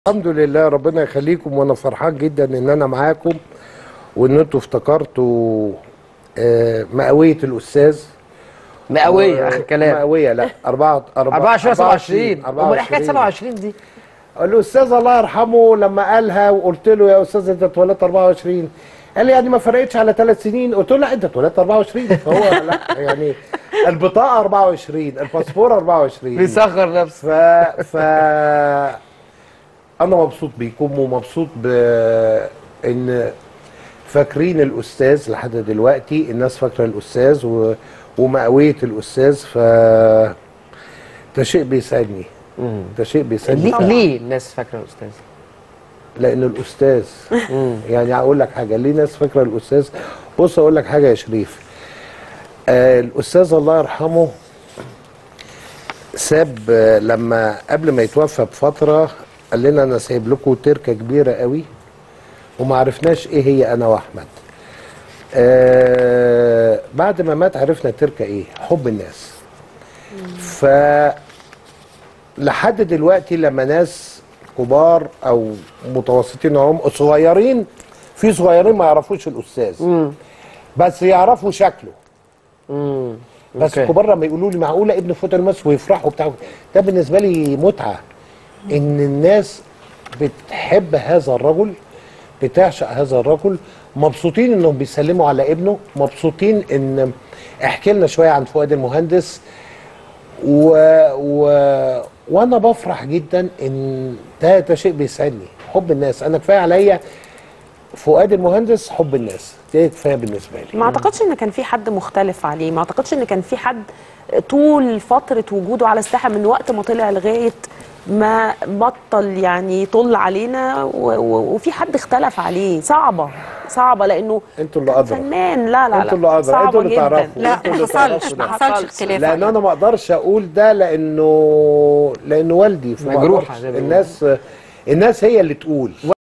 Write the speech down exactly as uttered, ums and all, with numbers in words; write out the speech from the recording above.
الحمد لله، ربنا يخليكم، وانا فرحان جدا ان انا معاكم وان انتوا افتكرتوا آه، مئوية الاستاذ. مئوية اخر كلام. مئوية لا أربعة أربعة وعشرين سبعة وعشرين. امال ايه حكايه سبعة وعشرين دي؟ الاستاذ الله يرحمه لما قالها وقلت له يا استاذ انت اتولدت أربعة وعشرين، قال لي يعني ما فرقتش على ثلاث سنين. قلت له لا انت اتولدت أربعة وعشرين. فهو لا يعني البطاقه أربعة وعشرين، الباسبور أربعة وعشرين، بيصغر نفسه. ف ف انا مبسوط بيكم ومبسوط بان فاكرين الاستاذ لحد دلوقتي، الناس فاكره الاستاذ و... ومئويه الاستاذ، ف ده شيء بيسعدني. ده شيء بيسعدني. ليه ليه الناس فاكره الاستاذ؟ لان الاستاذ يعني اقول لك حاجه، ليه ناس فاكره الاستاذ؟ بص اقول لك حاجه يا شريف، آه الاستاذ الله يرحمه ساب آه لما قبل ما يتوفى بفتره قال لنا انا سايب لكم تركه كبيره قوي وما عرفناش ايه هي انا واحمد. آه بعد ما مات عرفنا تركه ايه؟ حب الناس. ف لحد دلوقتي لما ناس كبار او متوسطين هم صغيرين، في صغيرين ما يعرفوش الاستاذ مم. بس يعرفوا شكله. مم. بس الكبار لما يقولوا لي معقوله ابن فوت المس ويفرحوا بتاع، ده بالنسبه لي متعه ان الناس بتحب هذا الرجل، بتعشق هذا الرجل، مبسوطين انهم بيسلموا على ابنه، مبسوطين ان احكي لنا شويه عن فؤاد المهندس. و... و... وانا بفرح جدا ان ده ده شيء بيسعدني، حب الناس. انا كفايه عليا فؤاد المهندس، حب الناس ده كفايه بالنسبه لي. ما اعتقدش ان كان في حد مختلف عليه، ما اعتقدش ان كان في حد طول فتره وجوده على الساحه من وقت ما طلع لغايه ما بطل يعني يطل علينا و... و... وفي حد اختلف عليه. صعبه صعبه لانه انتوا اللي ادرى، فنان. لا لا انتوا اللي ادرى، انتوا اللي تعرفوا. لا ما حصلش ما حصلش اختلاف، لان انا ما اقدرش اقول ده لانه لانه والدي مجروح. الناس الناس هي اللي تقول.